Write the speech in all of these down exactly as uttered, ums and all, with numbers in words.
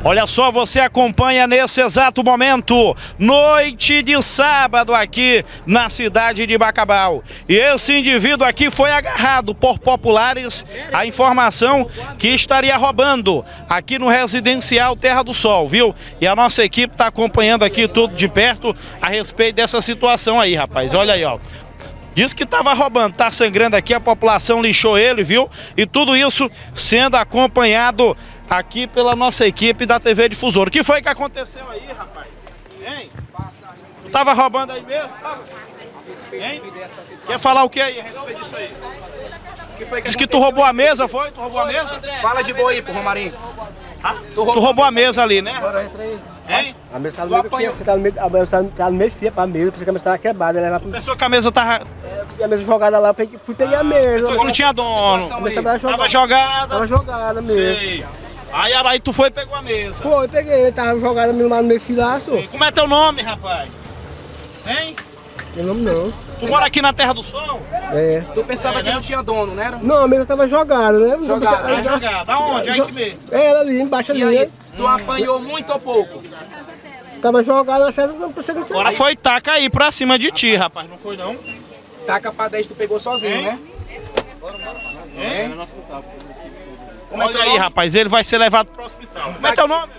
Olha só, você acompanha nesse exato momento, noite de sábado aqui na cidade de Bacabal. E esse indivíduo aqui foi agarrado por populares, a informação que estaria roubando aqui no residencial Terra do Sol, viu? E a nossa equipe está acompanhando aqui tudo de perto a respeito dessa situação aí, rapaz. Olha aí, ó. Diz que estava roubando, tá sangrando aqui, a população lixou ele, viu? E tudo isso sendo acompanhado aqui pela nossa equipe da T V Difusora. O que foi que aconteceu aí, rapaz? Hein? Tu tava roubando aí mesmo? Tava? Hein? Quer falar o que aí a respeito disso aí? Diz que tu roubou a mesa, foi? Tu roubou a mesa? Fala de boa aí pro Romarinho. Ah? Tu roubou a mesa ali, né? Hein? A mesa tá no meio fia, você tá no meio, a mesa tá, tá no meio fia pra mesa, pensei que a mesa tava quebrada, levar pro... Pensou que a mesa tava... É, a mesa jogada lá, eu peguei, fui pegar a mesa. Pensou que não tinha dono. A mesa tava jogada. Tava jogada. Tava jogada mesmo. Sei. Aí, aí tu foi e pegou a mesa. Foi, peguei, tava jogada mesmo lá no meio filaço. Como é teu nome, rapaz? Hein? Tem nome não. Tu mora aqui na Terra do Sol? É. Tu pensava É, que né? não tinha dono, né? Era? Não, a mesa tava jogada, né? Jogada, Pensava- Tá jogada. Aonde? Aí que mesmo. É, ela ali, embaixo E ali. aí, tu apanhou muito ou pouco? Tava jogada, certo? Não pensei que tinha. Agora foi taca aí pra cima de ti, rapaz. Não foi não? Taca pra dez, tu pegou sozinho, Hein? né? Hein? Como é seu Olha aí, nome? rapaz. Ele vai ser levado pro hospital. Como é teu nome?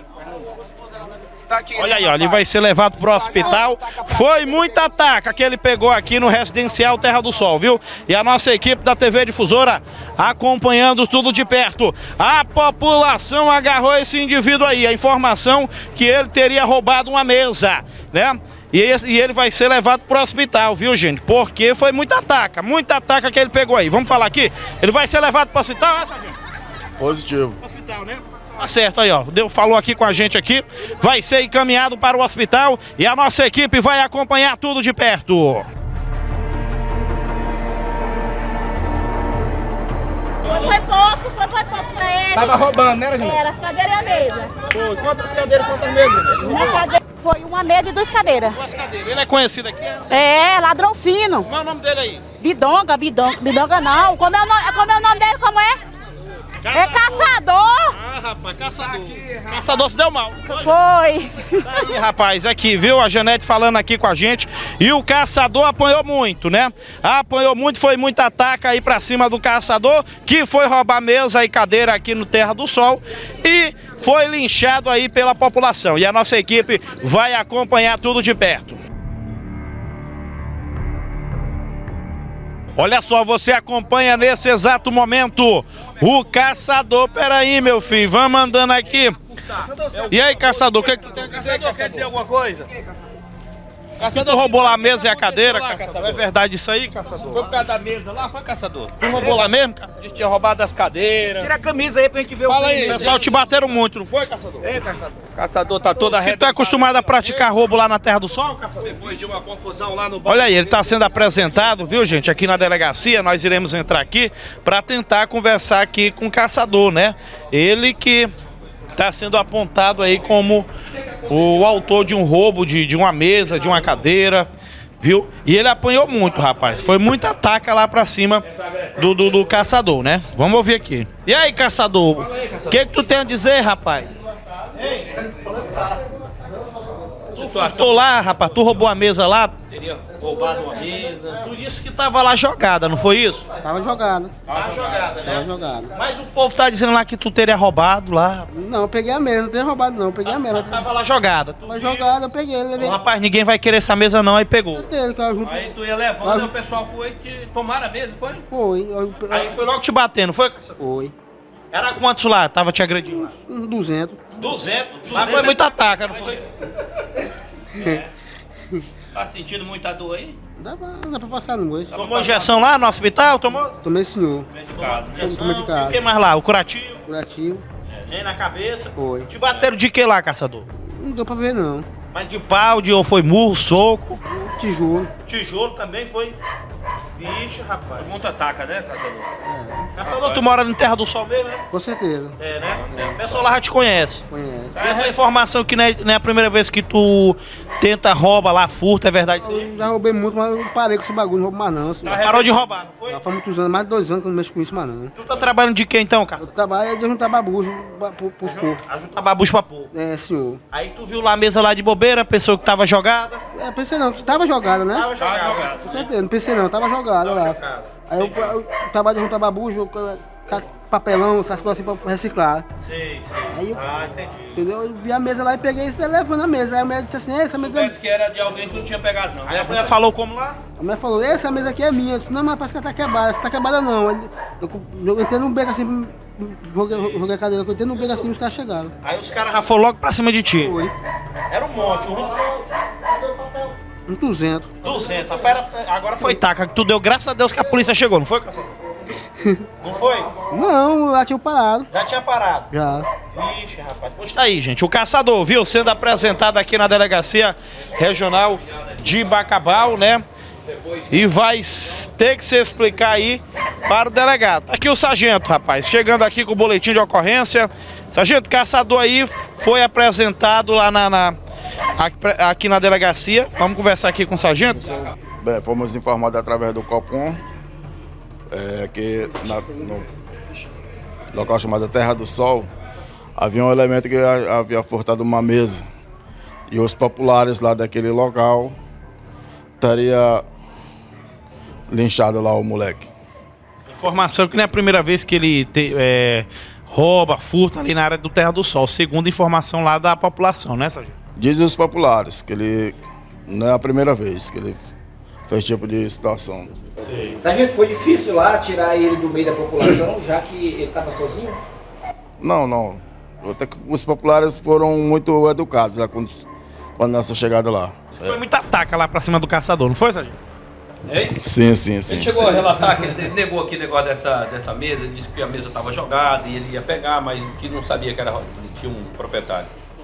Tá aqui. Olha aí, ó, ele vai ser levado pro hospital. Foi muita taca que ele pegou aqui no residencial Terra do Sol, viu? E a nossa equipe da T V Difusora acompanhando tudo de perto. A população agarrou esse indivíduo aí. A informação que ele teria roubado uma mesa, né? E esse- e ele vai ser levado pro hospital, viu, gente? Porque foi muita taca, muita taca que ele pegou aí. Vamos falar aqui? Ele vai ser levado pro hospital, é, sargento? Positivo. Hospital, né? Tá certo aí, ó. Deu, falou aqui com a gente aqui. Vai ser encaminhado para o hospital e a nossa equipe vai acompanhar tudo de perto. Foi pouco, foi, foi pouco pra ele. Tava roubando, né, Regina? Era as cadeiras e a mesa. Pô, quantas cadeiras, quantas mesas? Uma cadeira, foi uma mesa e duas cadeiras. Duas cadeiras. Ele é conhecido aqui? É? É, ladrão fino. Como é o nome dele aí? Bidonga, bidonga, bidonga não. Como é o nome, como é o nome dele, como é? É caçador. Ah, rapaz, caçador. Caçador se deu mal. Foi. Tá aí, rapaz, aqui, viu? A Janete falando aqui com a gente. E o caçador apanhou muito, né? Apanhou muito, foi muita ataca aí pra cima do caçador, que foi roubar mesa e cadeira aqui no Terra do Sol. E foi linchado aí pela população. E a nossa equipe vai acompanhar tudo de perto. Olha só, você acompanha nesse exato momento o caçador. Peraí, meu filho, vamos andando aqui. E aí, caçador, o que, que tu tem a dizer? Caçador, quer dizer alguma coisa? Caçador, tu roubou lá a mesa e a cadeira, caçador? É verdade isso aí, caçador? Foi por causa da mesa lá, foi, caçador? Tu roubou lá mesmo, caçador? Eles tinham roubado as cadeiras. Tira a camisa aí pra gente ver Fala o aí. O pessoal te bateram muito, não foi, caçador? Ei, caçador. Caçador tá todo Que tu é arrebentado. acostumado a praticar roubo lá na Terra do Sol, caçador? Depois de uma confusão lá no Olha aí, ele está sendo apresentado, viu, gente, aqui na delegacia. Nós iremos entrar aqui para tentar conversar aqui com o caçador, né? Ele que está sendo apontado aí como o autor de um roubo de, de uma mesa, de uma cadeira, viu? E ele apanhou muito, rapaz. Foi muita ataca lá pra cima do, do, do caçador, né? Vamos ouvir aqui. E aí, caçador? O que, que tu tem a dizer, rapaz? Tu tô lá, rapaz, tu roubou a mesa lá? Teria roubado uma mesa. Tu disse que tava lá jogada, não foi isso? Tava jogada. Tava jogada, Tava né? jogada. Mas o povo tá dizendo lá que tu teria roubado lá. Não, eu peguei a mesa, não tenho roubado não, eu peguei a mesa. Tava lá jogada. Tu Tava viu? jogada, eu peguei, levei. Rapaz, ninguém vai querer essa mesa não, aí pegou. Dele, que eu ajudo. Aí tu ia levando, aí o pessoal foi te tomaram a mesa, foi? Foi, eu- Aí foi logo te batendo, foi? foi. Era quantos lá? Tava te agredindo? Uns duzentos. duzentos. Mas foi muita ataca, não foi? Tá sentindo muita dor aí? Dá pra, dá pra passar no noite. Tomou injeção lá no hospital? Tomou? Tomei senhor, Medicado, né? Injeção. medicado. E o que mais lá? O curativo? curativo. Nem na cabeça? Foi. Te bateram de que lá, caçador? Não deu pra ver não. Mas de pau, de ou foi murro, soco? Tijolo. Tijolo também foi. Vixe, rapaz. Muito ataca, né, caçador? Caçador, tu mora em Terra do Sol mesmo, né? Com certeza. É, né? O pessoal lá já te conhece. Conhece. E essa informação que não é, não é a primeira vez que tu tenta rouba lá, furta, é verdade isso aí? Eu já roubei muito, mas eu parei com esse bagulho, não roubo mais não. Assim. Parou de roubar, não foi? Já faz muitos anos, mais de dois anos que eu não mexo com isso mais não. Tu tá trabalhando de quê então, Eu caçador? trabalho de juntar babujo pro- pros porcos. Ajuntar babucho pra pôr. É, senhor. Aí tu viu lá a mesa lá de bobeira, pensou que tava jogada. É, pensei não, tava jogada, né? Tava jogada. Com certeza, não pensei não, tava jogada lá. jogada. Aí eu, eu trabalho de juntar babujo, com- com papelão, essas coisas assim pra reciclar. Sei, sei. Aí eu, Ah, entendi. entendeu? Eu vi a mesa lá e peguei e levou na mesa. Aí a mulher disse assim, essa mesa é... Parece que era de alguém que não tinha pegado, não. Aí a mulher falou como lá? A mulher falou, essa mesa aqui é minha. Eu disse, não, mas parece que ela tá quebrada. Essa tá quebrada não. Aí Eu, eu entrei num beco assim, joguei, joguei a cadeira, eu entrei num beco assim e os caras chegaram. Aí os caras já foram logo pra cima de ti. Foi. Era um monte, um Um duzentos. duzentos. Pera, agora foi taca. Tu deu graças a Deus que a polícia chegou, não foi, caçador? Não foi? Não, lá tinha parado. Já tinha parado. Já. Vixe, rapaz. Pois tá aí, gente. O caçador, viu? Sendo apresentado aqui na Delegacia Regional de Bacabal, né? E vai s- ter que se explicar aí para o delegado. Aqui o sargento, rapaz. Chegando aqui com o boletim de ocorrência. Sargento, caçador aí foi apresentado lá na, na- aqui, aqui na delegacia. Vamos conversar aqui com o sargento? Bem, fomos informados através do Copom é, que na, no local chamado Terra do Sol havia um elemento que a- havia furtado uma mesa e os populares lá daquele local teriam linchado lá o moleque. Informação que não é a primeira vez que ele te- é, rouba, furta ali na área do Terra do Sol. Segundo informação lá da população, né, sargento? Dizem os populares que ele não é a primeira vez que ele fez tipo de situação. Sargento, foi difícil lá tirar ele do meio da população, já que ele estava sozinho? Não, não. Até que os populares foram muito educados lá quando, quando nossa chegada lá. Foi muita ataca lá pra cima do caçador, não foi, sargento? Sim, sim, sim. Ele chegou a relatar que ele negou aqui o negócio dessa, dessa mesa, ele disse que a mesa estava jogada e ele ia pegar, mas que não sabia que era, que tinha um proprietário.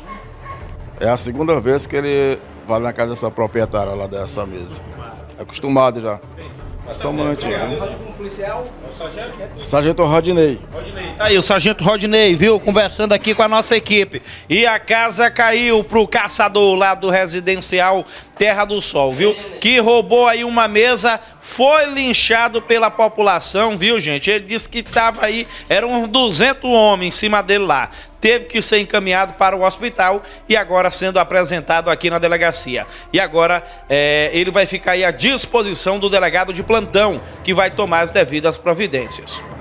É a segunda vez que ele vai na casa dessa proprietária lá dessa mesa. É acostumado já. Somente. Um policial? Sargento Rodney. Tá aí o sargento Rodney, viu? Conversando aqui com a nossa equipe. E a casa caiu pro caçador lá do residencial Terra do Sol, viu? Que roubou aí uma mesa, foi linchado pela população, viu, gente? Ele disse que tava aí, eram uns duzentos homens em cima dele lá. Teve que ser encaminhado para o hospital e agora sendo apresentado aqui na delegacia. E agora é, ele vai ficar aí à disposição do delegado de plantão, que vai tomar as devidas providências.